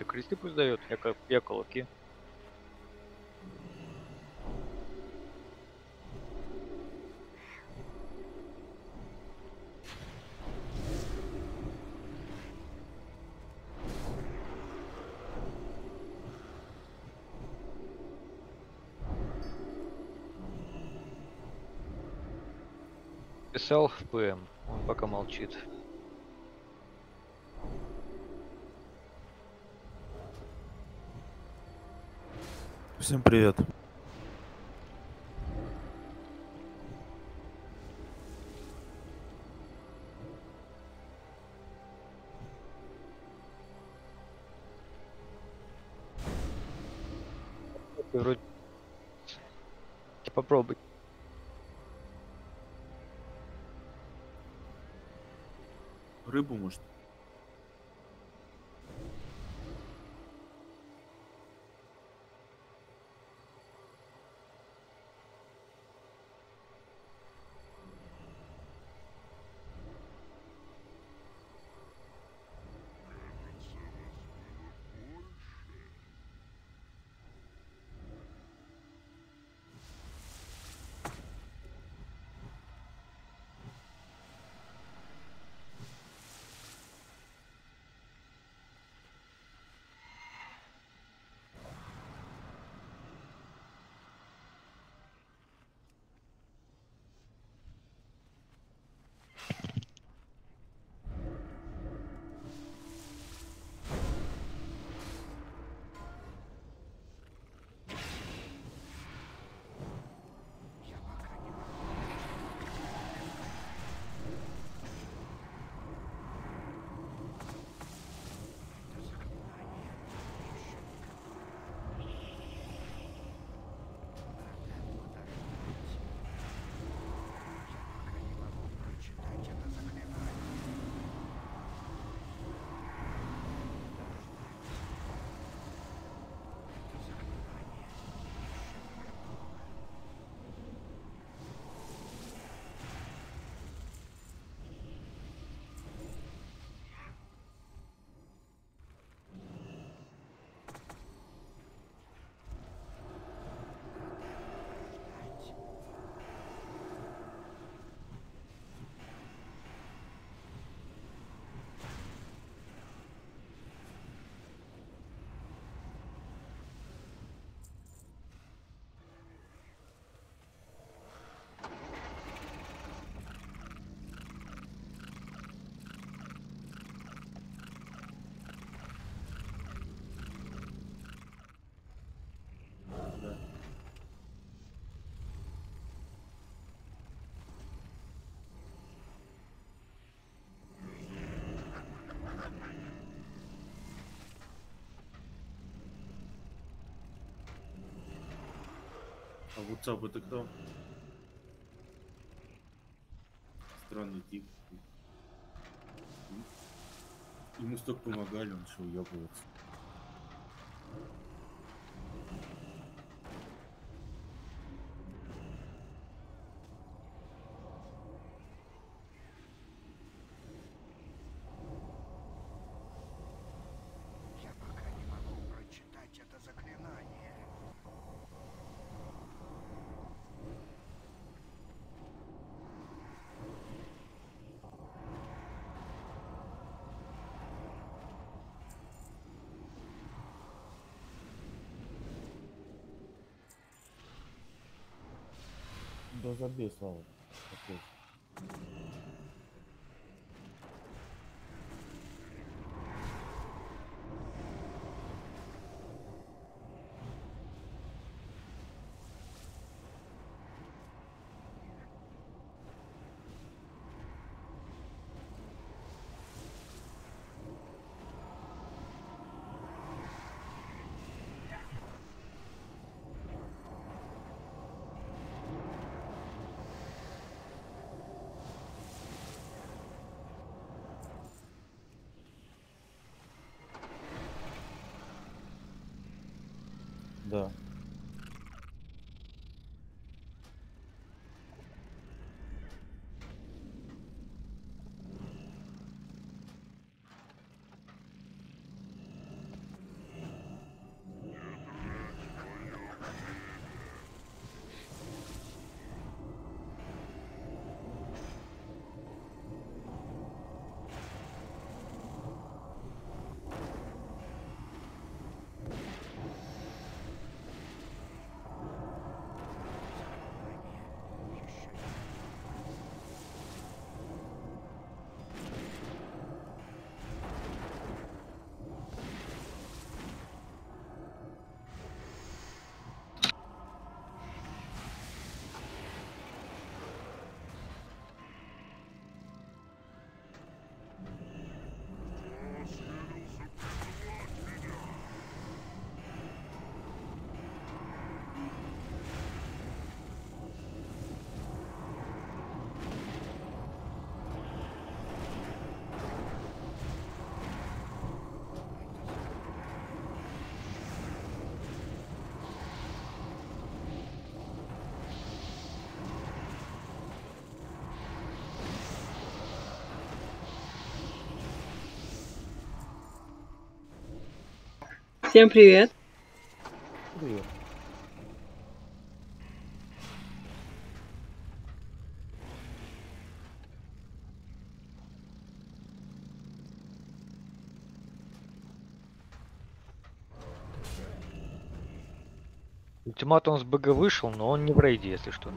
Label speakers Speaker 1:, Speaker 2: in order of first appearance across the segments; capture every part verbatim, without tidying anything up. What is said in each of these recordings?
Speaker 1: Ты кресты пусть дает, я, как- я кулаки. Писал в ПМ, он пока молчит.
Speaker 2: Всем привет.
Speaker 1: Ты вроде попробуй.
Speaker 2: Рыбу, может? Да. А WhatsApp это кто? Странный тип. Ему столько помогали, он что, уебывается.
Speaker 3: Я пока не могу прочитать это заклинание.
Speaker 2: Да забей, Слава. Окей. Да.
Speaker 4: Всем привет.
Speaker 5: Привет.
Speaker 1: Ультиматум с БГ вышел, но он не в рейде, если что.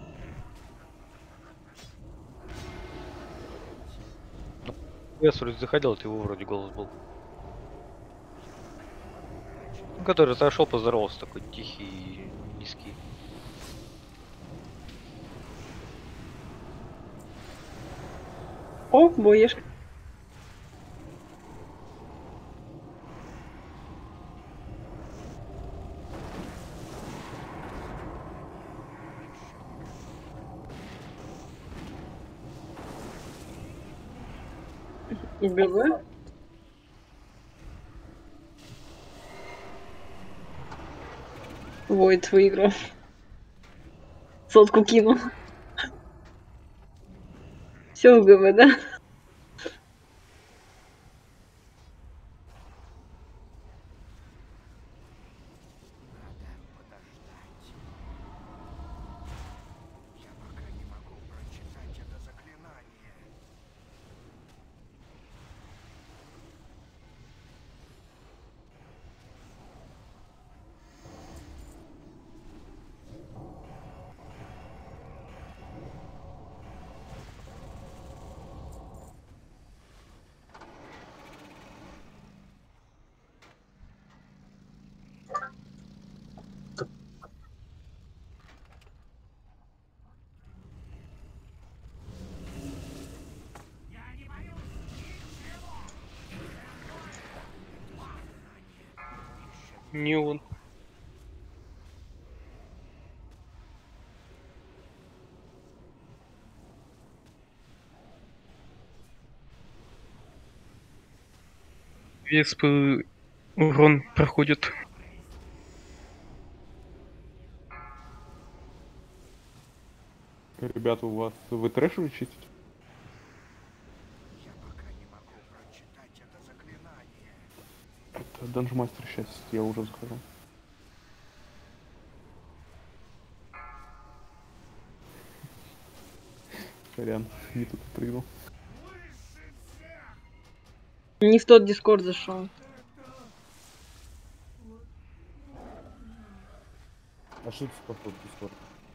Speaker 1: Я вроде заходил, это его вроде голос был. Ну, который зашел, поздоровался, такой тихий и низкий.
Speaker 4: О, боешка. ГВ. Войд выиграл. Сотку кинул. Все в ГВ, да?
Speaker 3: Надо подождать. Я пока не могу прочитать это заклинание.
Speaker 5: Не он. Веспы урон проходит. Ребята, у вас вы трэш чистите?
Speaker 3: Я пока не могу прочитать это заклинание.
Speaker 5: Это Данжмастер сейчас, я уже захожу. Сорян, не тут прыгнул.
Speaker 4: Не в тот дискорд зашел.
Speaker 2: Ошибся по ходу Дискорда.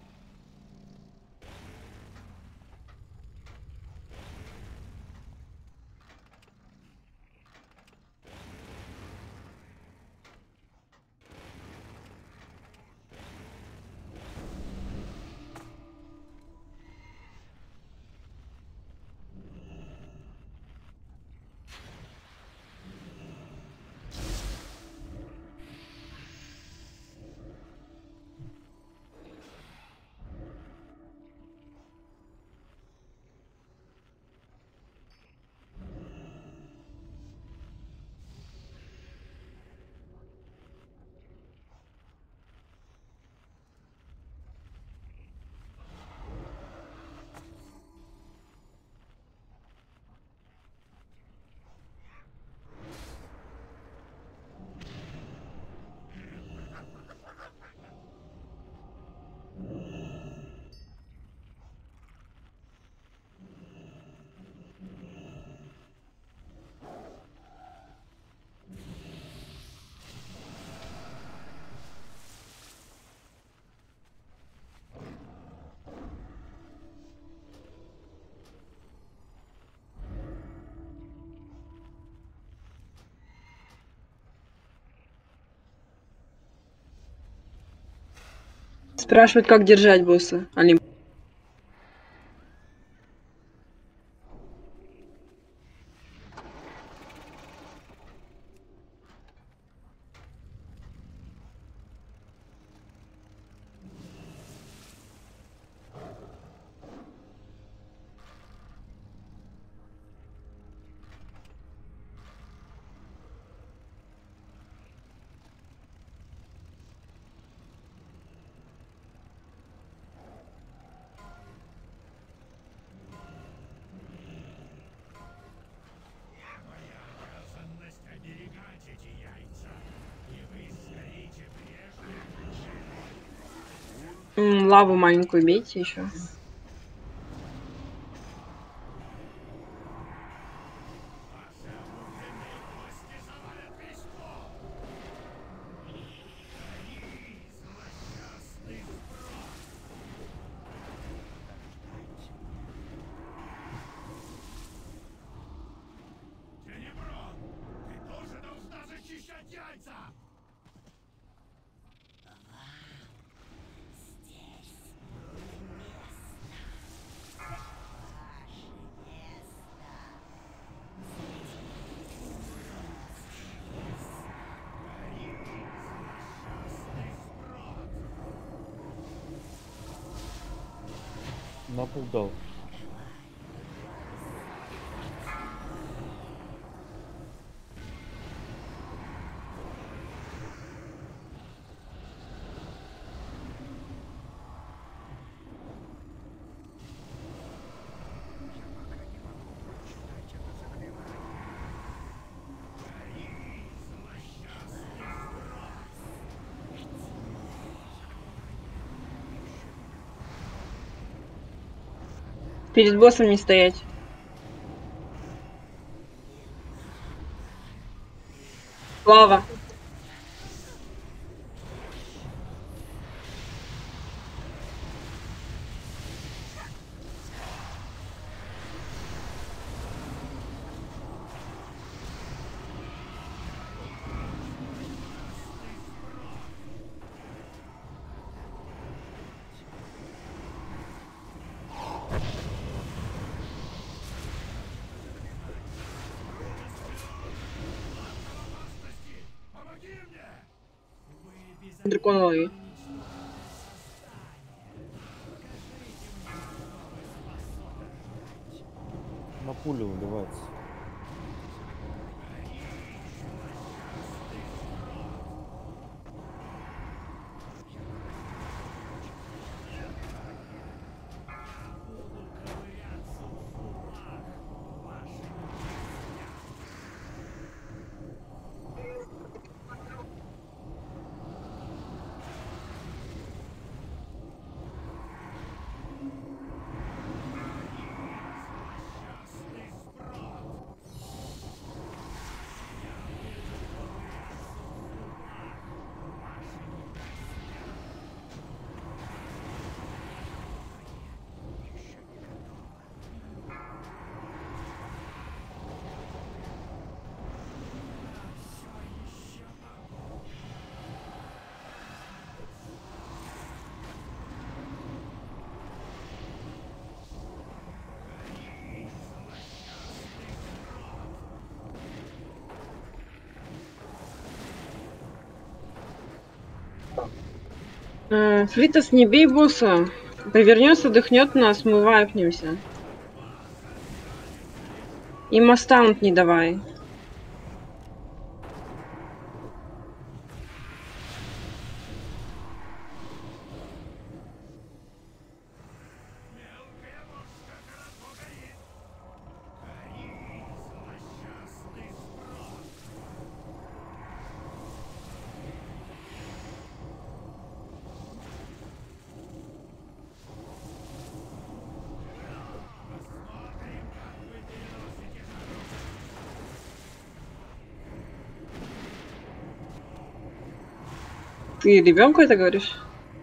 Speaker 4: Спрашивают, как держать босса. Олимп. М, лаву маленькую бейте еще.
Speaker 6: На пол дал.
Speaker 4: Перед боссом не стоять. Лава. Дракон лови.
Speaker 6: На пулю наливается.
Speaker 4: Э, Флитос, не бей босса. Повернется, дыхнет нас, мы вайпнемся. И мастаунт не давай. Ты ребенку это говоришь?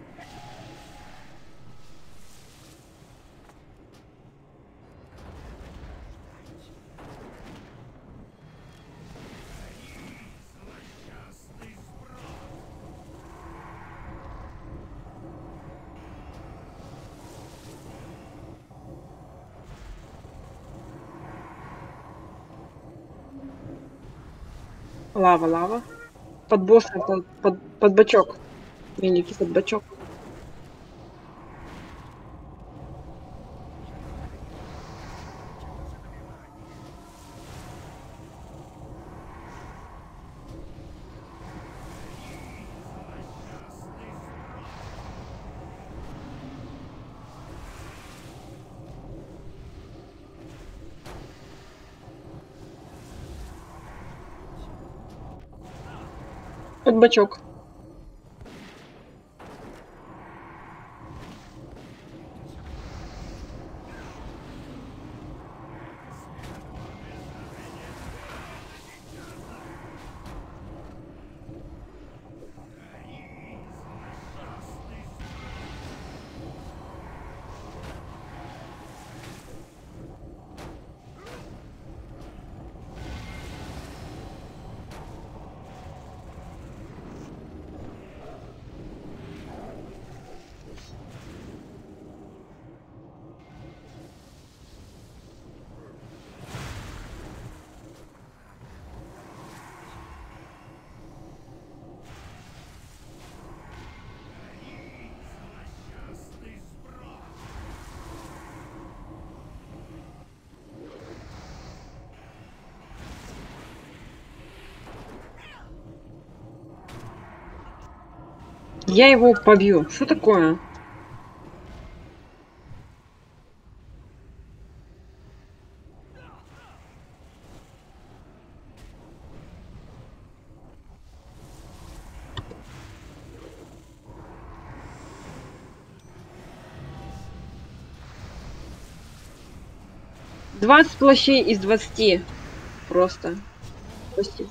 Speaker 4: Лава, лава. Под боссом, под, под, под бочок. Великий под бочок. Под бочок. Я его побью. Что такое? Двадцать плащей из двадцати. Просто. Прости.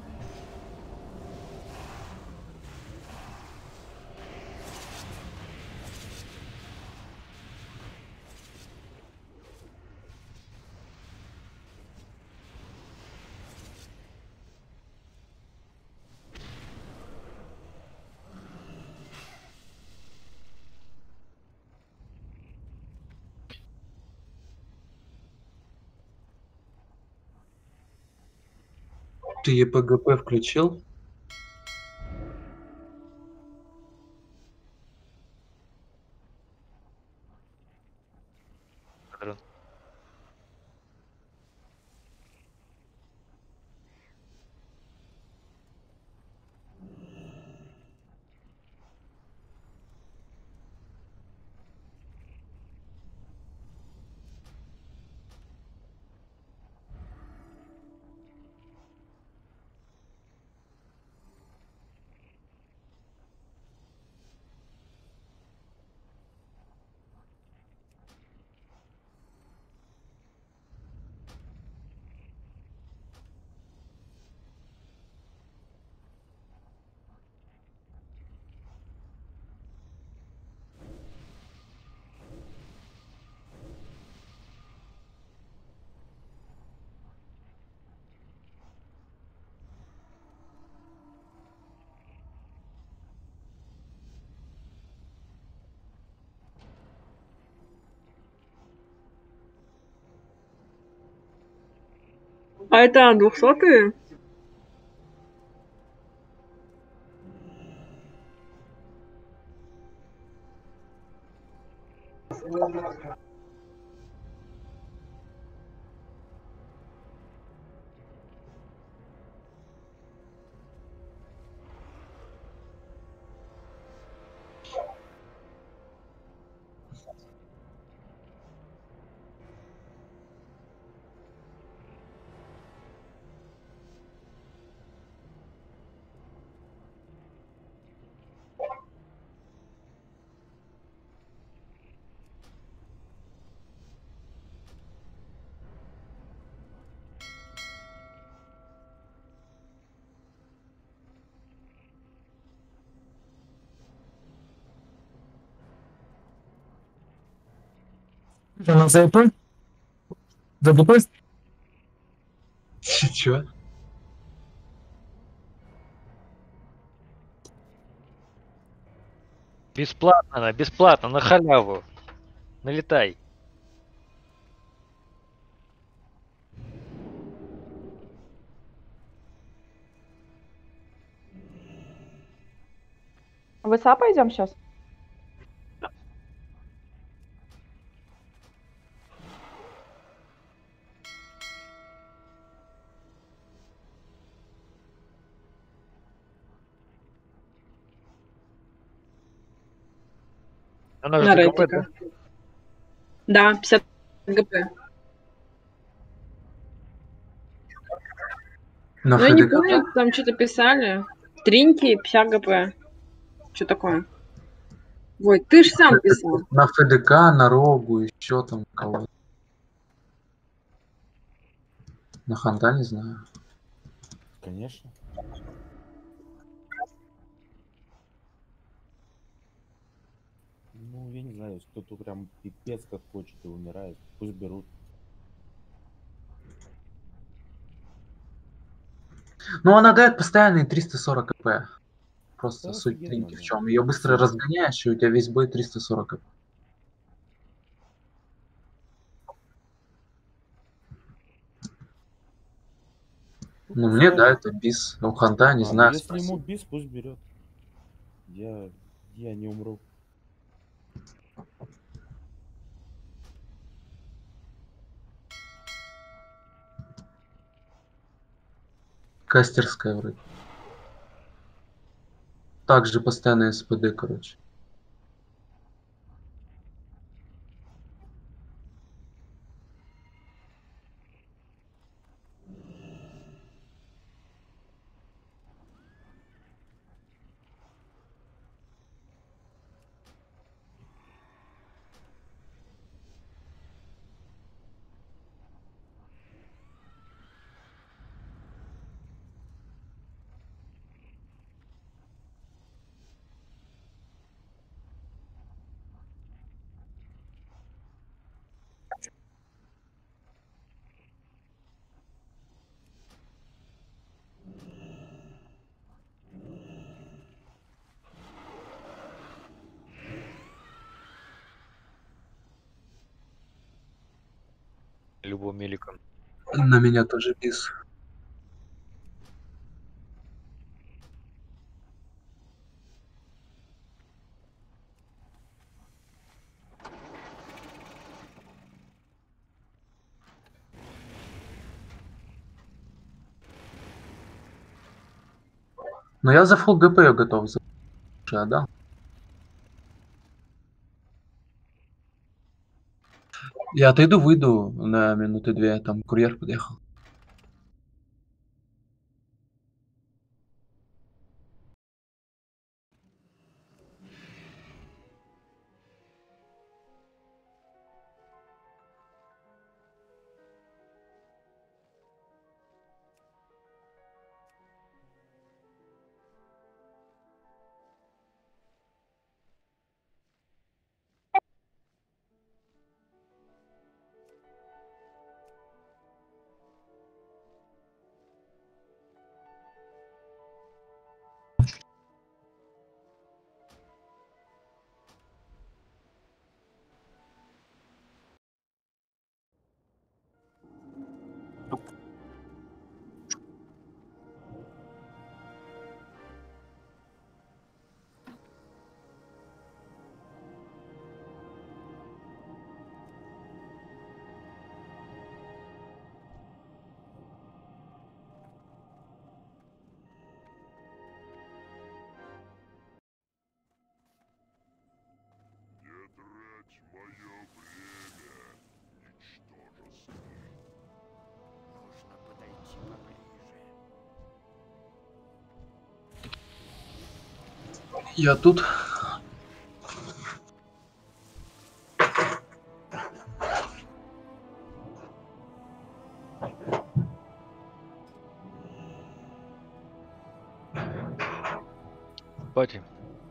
Speaker 7: Ты е пэ гэ пэ включил?
Speaker 1: Дрон.
Speaker 4: А это двухсотые?
Speaker 8: Она за ЭП? За ДП?
Speaker 7: Чё?
Speaker 1: Бесплатно, она, бесплатно, на халяву. Налетай.
Speaker 9: В ИСА пойдем сейчас?
Speaker 1: Она же
Speaker 4: На
Speaker 1: ДКП, да?
Speaker 4: ретика. Да, пятьдесят ГП.
Speaker 7: На
Speaker 4: Ну, я не
Speaker 7: ФДК?
Speaker 4: помню, там что-то писали. Тринки, пятьдесят ГП. Что такое? Ой, ты ж сам писал.
Speaker 7: На ФДК, на Рогу, еще там кого. На Ханта не знаю.
Speaker 6: Конечно. Ну, я не знаю, если кто-то прям пипец как хочет и умирает, пусть берут.
Speaker 7: Ну, она дает постоянные триста сорок КП. Просто
Speaker 6: Да,
Speaker 7: суть
Speaker 6: офигенно,
Speaker 7: тринки в
Speaker 6: да.
Speaker 7: чем. Ее быстро
Speaker 6: Спасибо.
Speaker 7: разгоняешь, и у тебя весь бой триста сорок КП. Ну, мне, да, это бис. У Ханта, не
Speaker 6: А, ну
Speaker 7: знаю,
Speaker 6: если ему
Speaker 7: спроси.
Speaker 6: бис, пусть берет. Я, я не умру.
Speaker 7: Кастерская вроде. Также постоянно СПД, короче.
Speaker 1: Любого мелика.
Speaker 7: На меня тоже бис. Но я за фулл ГП готов. За... Да? Я отойду, выйду на минуты две, там курьер подъехал.
Speaker 3: Нужно подойти поближе.
Speaker 7: Я тут.
Speaker 1: Пати.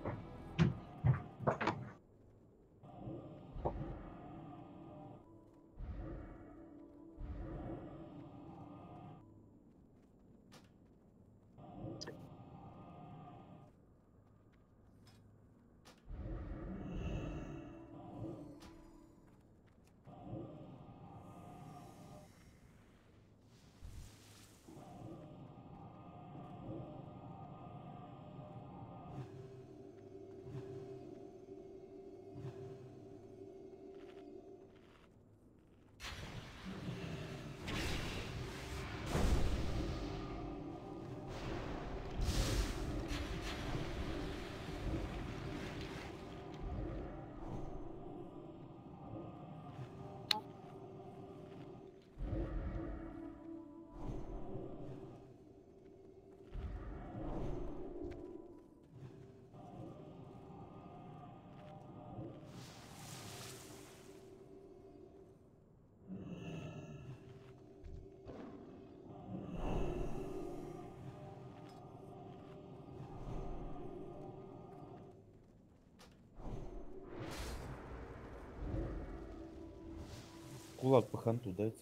Speaker 6: Кулак по ханту дайте.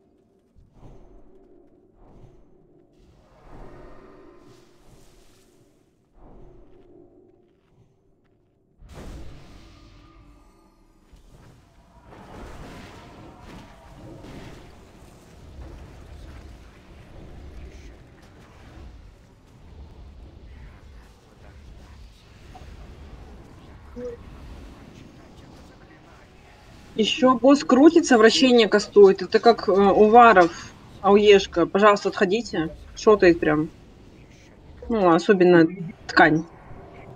Speaker 4: Еще босс крутится, вращение кастует. Это как э, у варов, ауешка. Пожалуйста, отходите. Шотает прям. Ну, особенно ткань.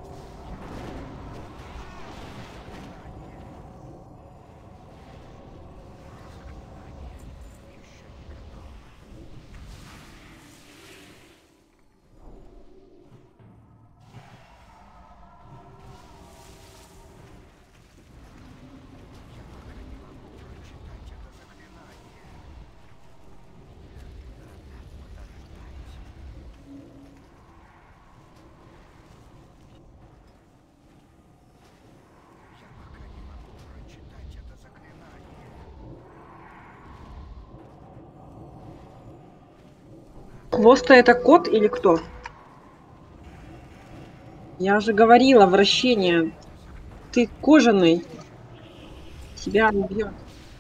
Speaker 4: Хвоста это кот или кто? Я же говорила, вращение. Ты кожаный. Тебя убьет.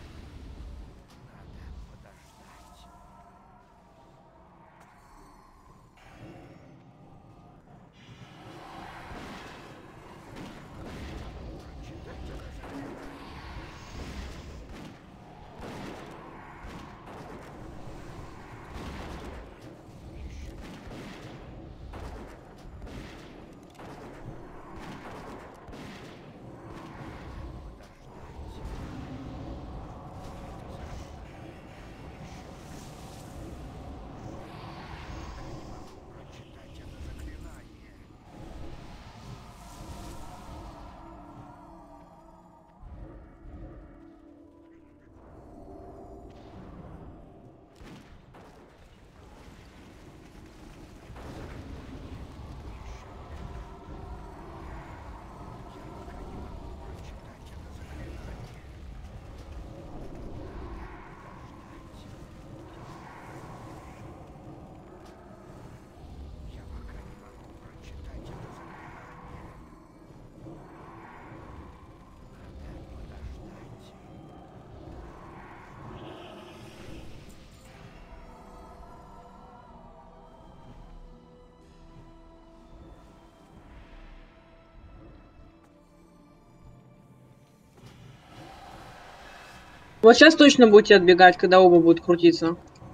Speaker 4: Вот сейчас точно будете отбегать, когда оба будут крутиться.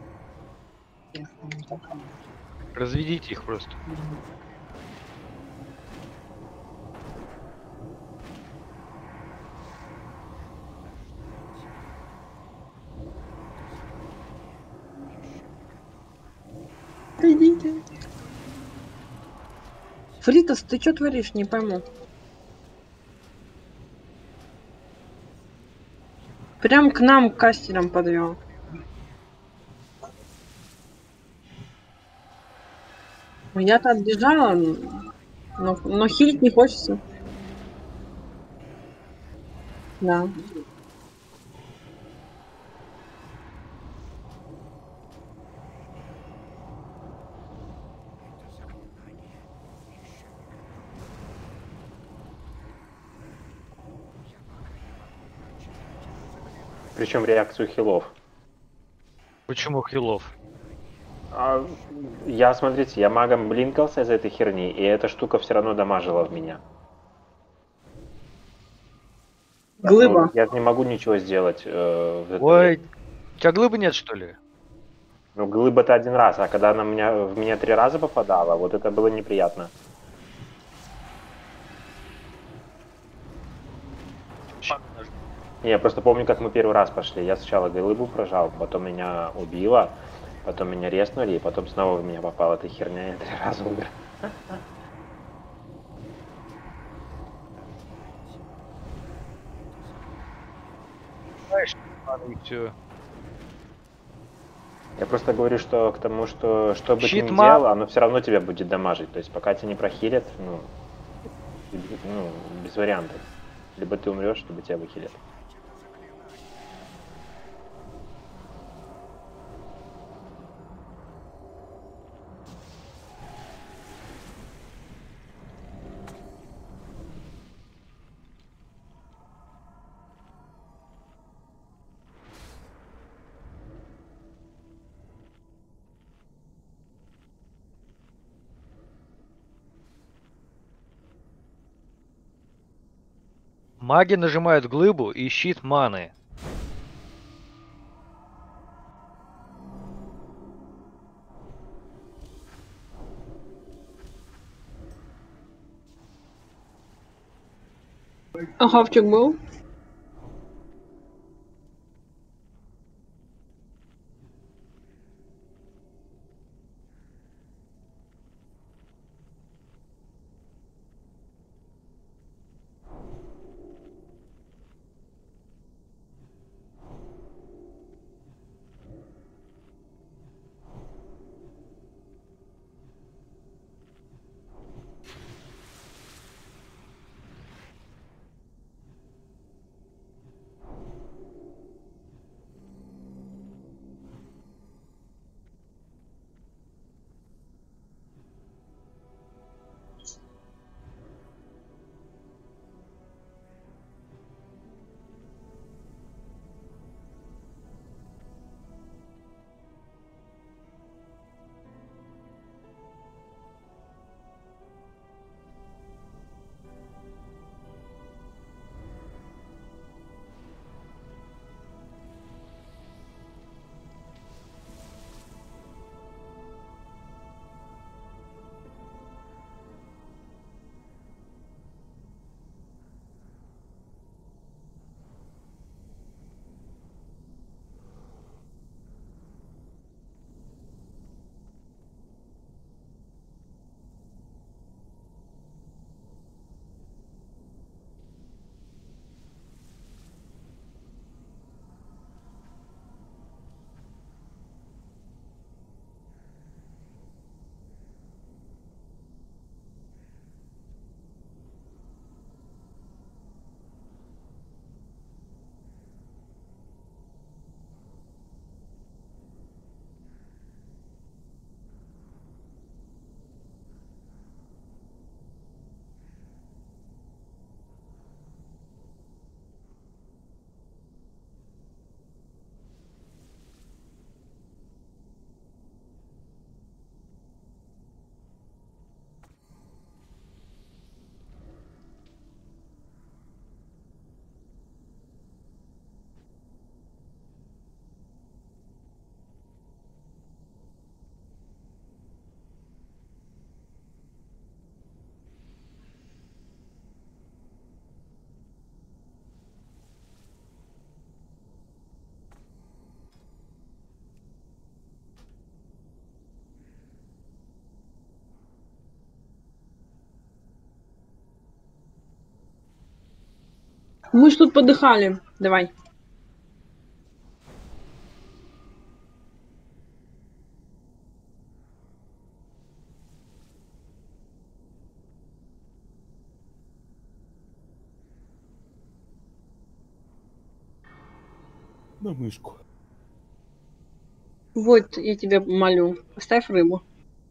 Speaker 1: Разведите их просто.
Speaker 4: Идите. Фритас, ты что творишь? Не пойму. Прям к нам кастером подвел. Я-то отбежала, но, но хилить не хочется. Да.
Speaker 9: Причем реакцию хилов.
Speaker 1: Почему хилов?
Speaker 9: А, я, смотрите, я магом блинкался из этой херни, и эта штука все равно дамажила в меня.
Speaker 4: Глыба.
Speaker 9: Ну, я не могу ничего сделать. Э, в этом.
Speaker 1: Ой, у тебя глыбы нет, что ли?
Speaker 9: Ну, глыба-то один раз, а когда она меня, в меня три раза попадала, вот это было неприятно. Я просто помню, как мы первый раз пошли. Я сначала глыбу прожал, потом меня убило, потом меня резнули, и потом снова в меня попала эта херня, и я три раза умер.
Speaker 1: Знаешь, и все.
Speaker 9: Я просто говорю, что к тому, что что бы ты
Speaker 1: Щит
Speaker 9: ни
Speaker 1: ма-
Speaker 9: делал, оно все равно тебя будет дамажить. То есть пока тебя не прохилят, ну, ну, без вариантов. Либо ты умрешь, либо тебя выхилят.
Speaker 1: Маги нажимают глыбу и щит маны.
Speaker 4: А хавчик был? Мы ж тут подыхали. Давай.
Speaker 6: На мышку.
Speaker 4: Вот, я тебя молю. Поставь рыбу.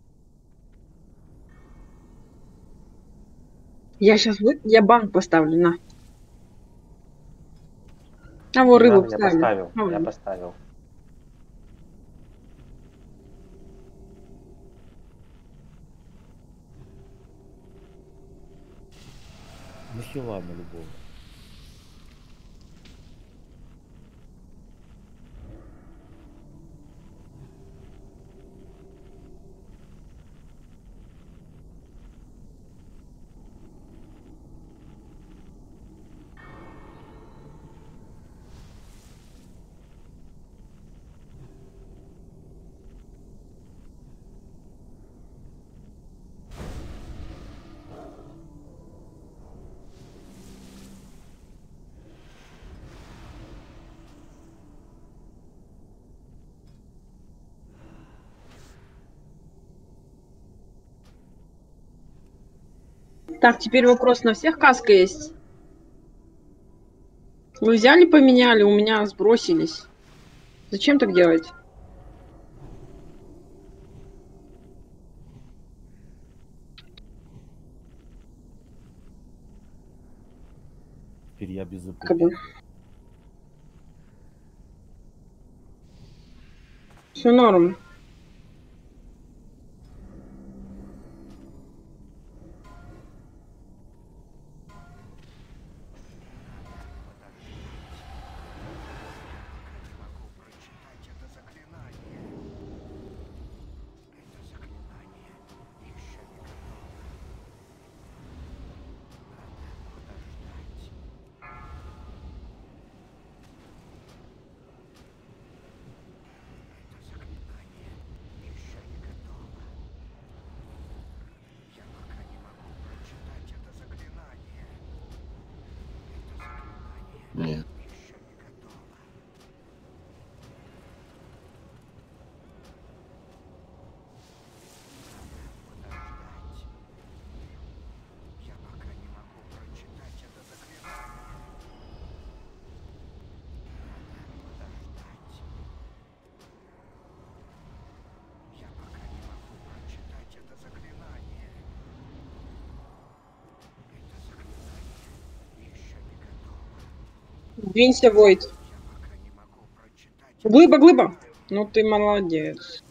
Speaker 4: Я сейчас вы... я банк поставлю, на. А вот
Speaker 9: Не
Speaker 4: рыбу
Speaker 9: надо, я
Speaker 4: поставлю.
Speaker 9: поставил,
Speaker 4: А,
Speaker 9: я
Speaker 4: вот.
Speaker 9: поставил.
Speaker 6: Нахила на любого.
Speaker 4: Так, теперь вопрос, на всех каска есть? Вы взяли, поменяли, у меня сбросились. Зачем так делать?
Speaker 6: Теперь я без ЗП.
Speaker 4: Как бы. Все норм.
Speaker 3: Не могу прочитать это заклинание. Это заклинание еще не готово. Надо подождать. Это заклинание еще не готово. Я пока не могу прочитать это заклинание. Это заклинание
Speaker 10: Нет.
Speaker 3: еще не готово. Подождать. Я пока не могу прочитать это заклинание. Подождать. Я пока не могу прочитать это заклинание. Это заклинание еще не готово.
Speaker 4: Двинься, Войт.
Speaker 3: Я пока не могу прочитать.
Speaker 4: Глыба, глыба. Ну ты молодец.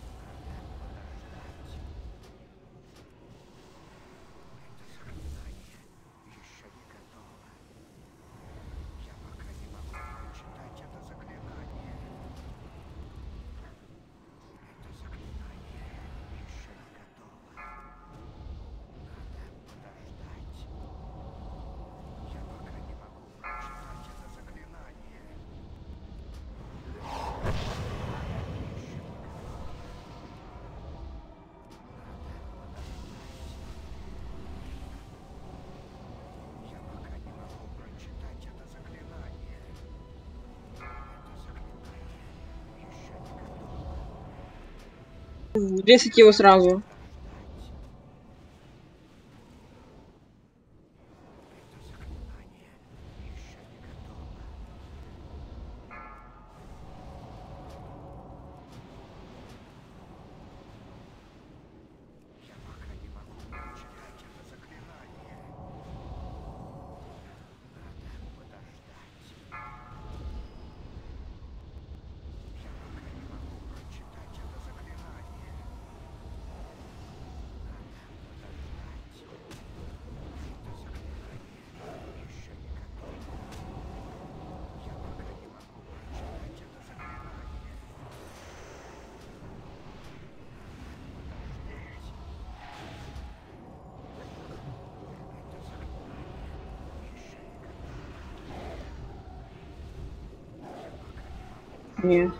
Speaker 3: Это заклинание еще не готово. Я пока не могу прочитать это заклинание. Это заклинание еще не готово. Надо подождать. Я пока не могу прочитать это заклинание. Я пока не могу прочитать это заклинание. Это заклинание еще не готово.
Speaker 4: Резать его сразу.
Speaker 3: Это заклинание еще не готово. Я пока не могу прочитать это заклинание. Надо подождать. Я пока не могу прочитать это заклинание.
Speaker 4: Нет.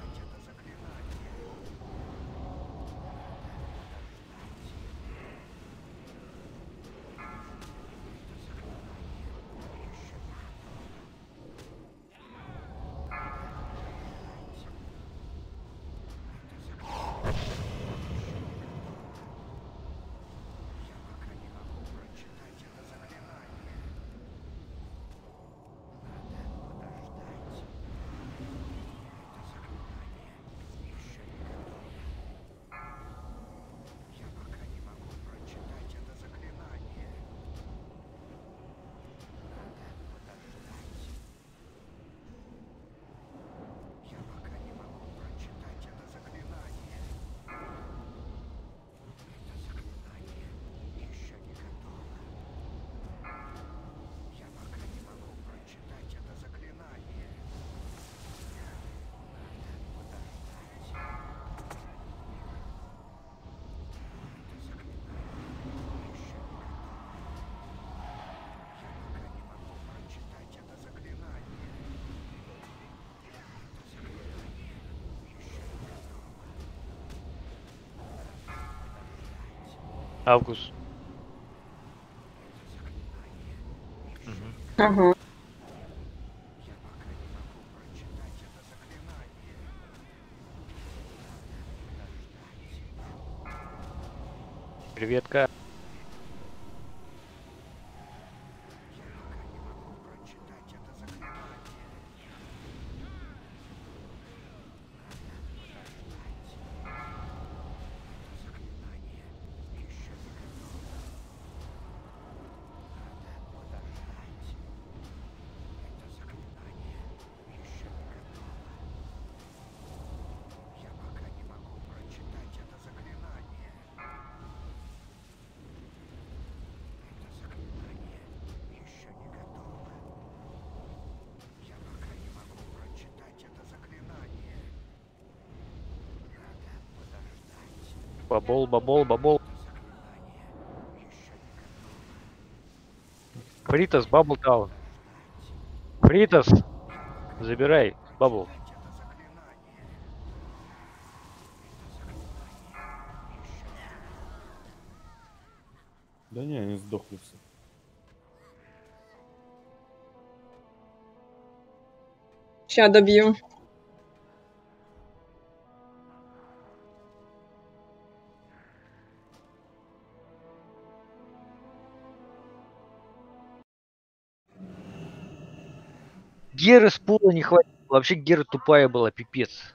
Speaker 1: Август. Мгм.
Speaker 4: Ага.
Speaker 3: Я пока не могу прочитать это заклинание.
Speaker 1: Привет, Ка.
Speaker 3: Я пока не могу прочитать это заклинание. Это заклинание еще не готово. Надо подождать. Это заклинание еще не готово. Я пока не могу прочитать это заклинание. Это заклинание еще не готово. Я пока не могу прочитать это заклинание. Надо подождать.
Speaker 1: Бабол, бабол, бабол.
Speaker 3: Это заклинание еще не готово.
Speaker 1: Фритас, бабл таун. Фритас, забирай бабл.
Speaker 3: Это заклинание.
Speaker 6: Да не, они сдохли все.
Speaker 4: Ща добью.
Speaker 1: Геры с пола не хватит. Вообще Гера тупая была, пипец.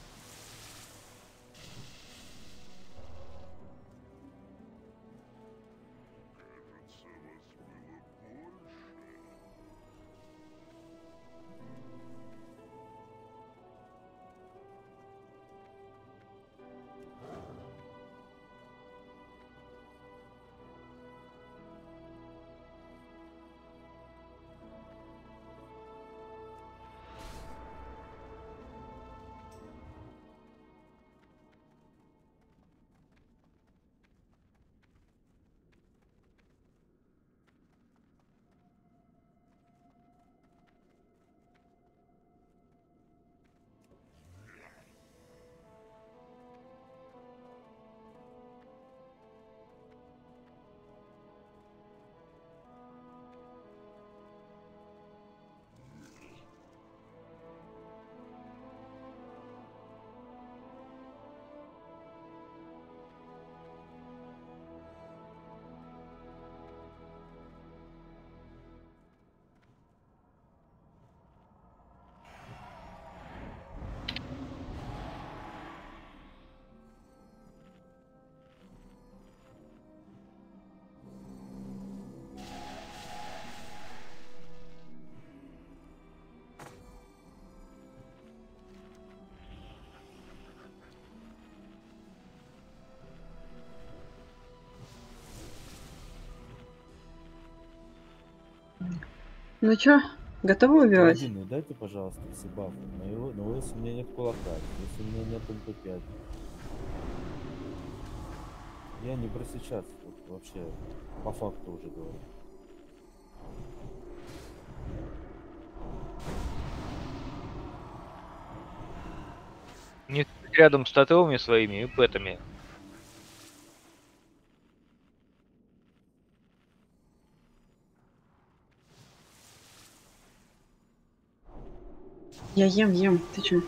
Speaker 4: Ну чё, готовы убивать?
Speaker 6: Паладины, дайте, пожалуйста, все бафы. Но, его, но если у меня нет кулака, если у меня нет эм пэ пять. Я не про сейчас, вот вообще по факту уже говорю.
Speaker 1: Не стоять рядом с татовыми своими и пэтами.
Speaker 4: Я ем, ем. Ты чё?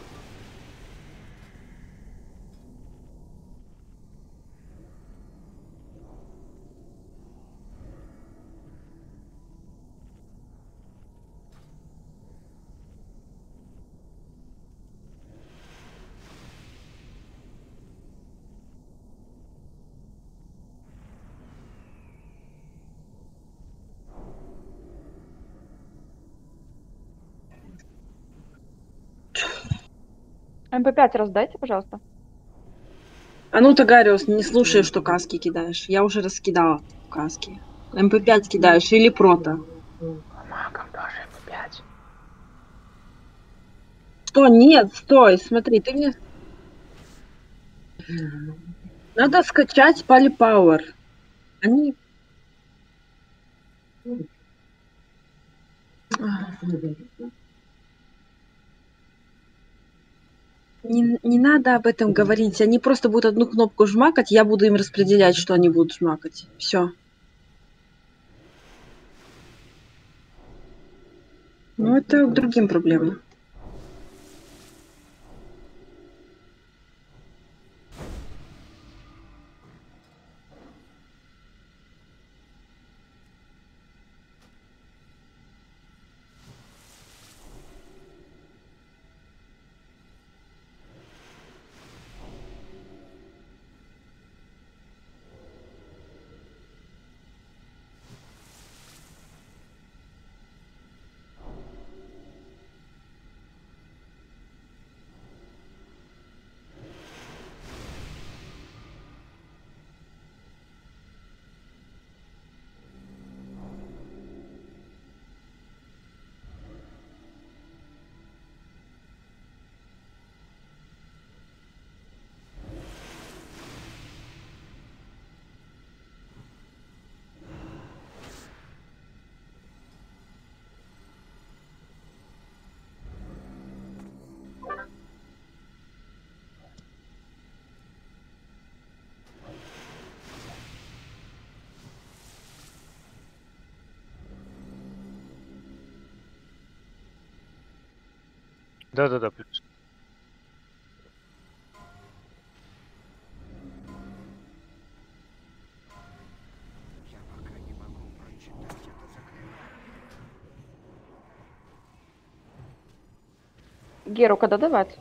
Speaker 10: эм пэ пять раздайте, пожалуйста.
Speaker 4: А ну, Тагариус, не слушай, что каски кидаешь. Я уже раскидала каски. эм пэ пять кидаешь или прото?
Speaker 9: Магом тоже эм пэ пять.
Speaker 4: Что? Нет, стой, смотри, ты мне... Надо скачать Polypower. Они... Не, не надо об этом говорить. Они просто будут одну кнопку жмакать, я буду им распределять, что они будут жмакать. Все. Ну, это к другим проблемам.
Speaker 1: Да-да-да, плюс.
Speaker 3: Я пока не могу прочитать это заклинание.
Speaker 10: Геру когда давать?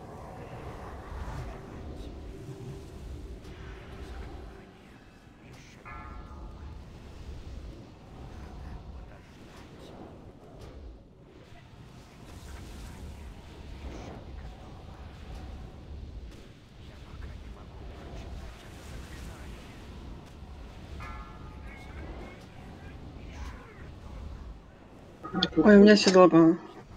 Speaker 4: Ой, у меня все долго.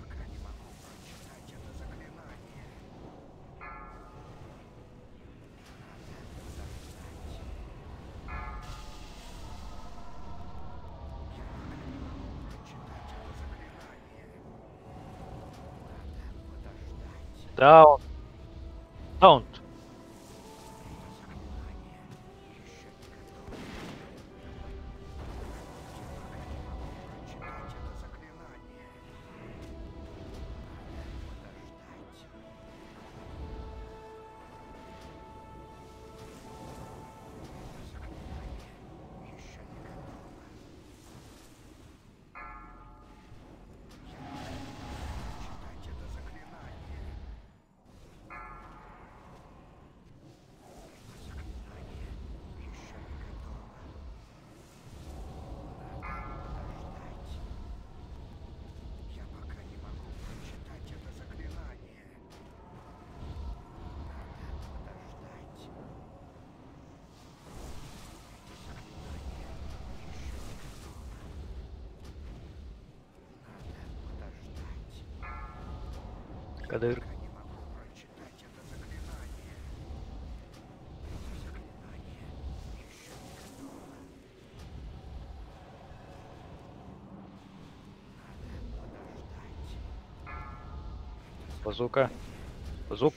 Speaker 1: Даун. Даун. Кадыр. Базука. Базук.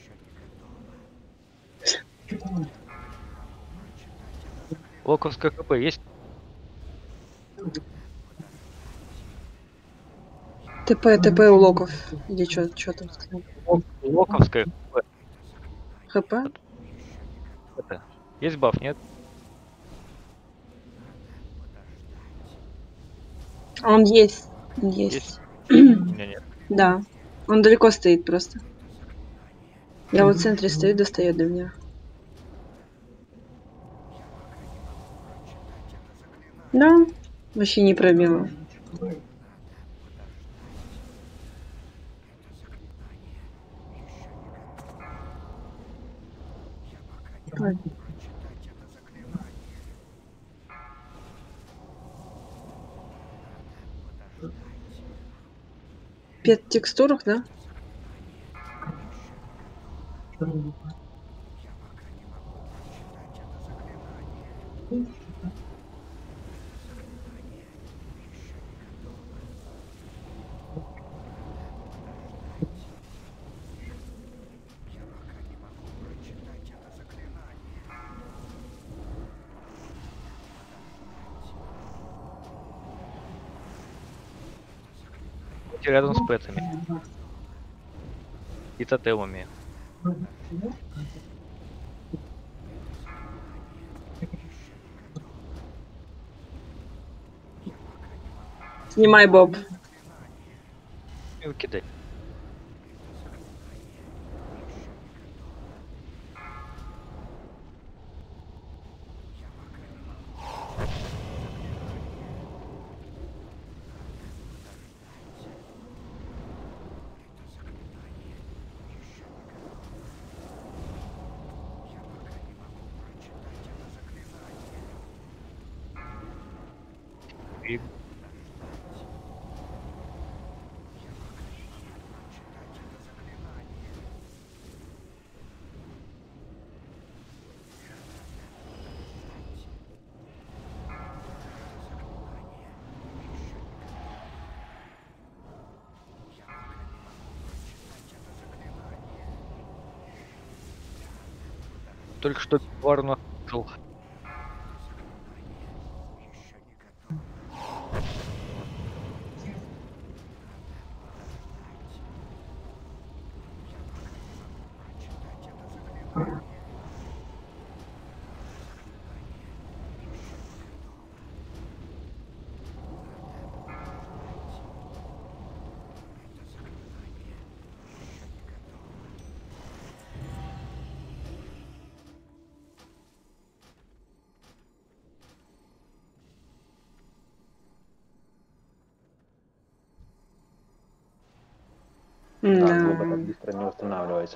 Speaker 1: Локовская КП есть?
Speaker 4: ТП, ТП у локов. Или что, что там сказал?
Speaker 1: Локовская КП.
Speaker 4: ХП?
Speaker 1: Это. Есть баф, нет?
Speaker 4: Он есть. Он есть.
Speaker 1: Есть? У меня нет.
Speaker 4: Да. Он далеко стоит просто. Я вот в центре стою, достает до меня. Да, вообще не пробила. Ой. Пет текстурах, да?
Speaker 1: Будьте рядом с пэтами. И тотемами.
Speaker 4: Снимай, Боб.
Speaker 1: И выкидай. И только что Варна жил.
Speaker 9: Да,
Speaker 4: Да.
Speaker 9: глыба так быстро не восстанавливается.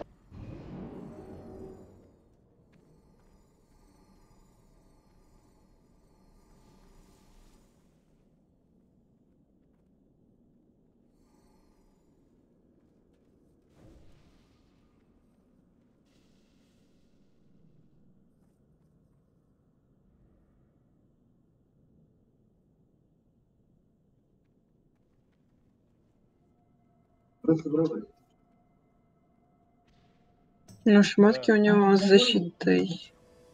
Speaker 4: Ну, шмотки у него с защитой.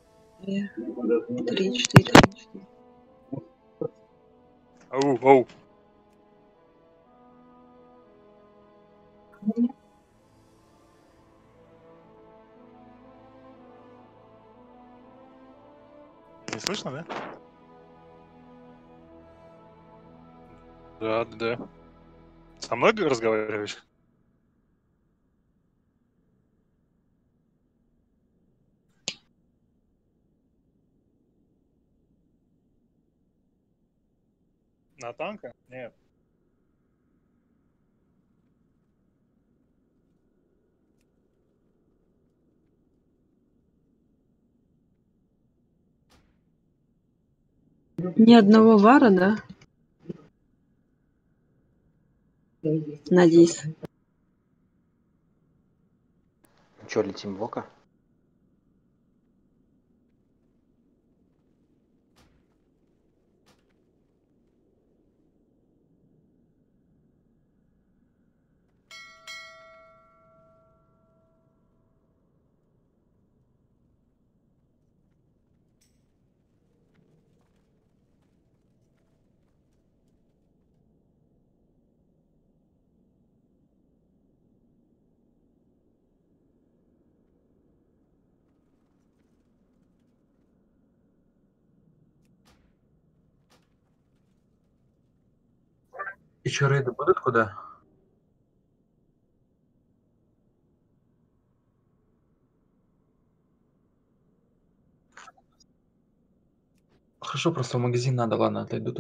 Speaker 4: Три, четыре.
Speaker 11: Ау, ау. Не слышно, да? Да, да, да. Со мной ты разговариваешь? На танка? Нет.
Speaker 4: Ни одного вара, да? Надеюсь.
Speaker 9: Че, летим в око?
Speaker 7: Еще рейды будут куда? Хорошо, просто в магазин надо, ладно, отойду.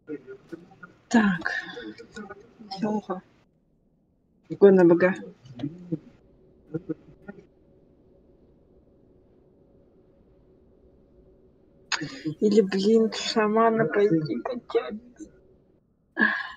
Speaker 4: Так. Плохо. Какой на БГ? Или, блин, шамана пойти качать.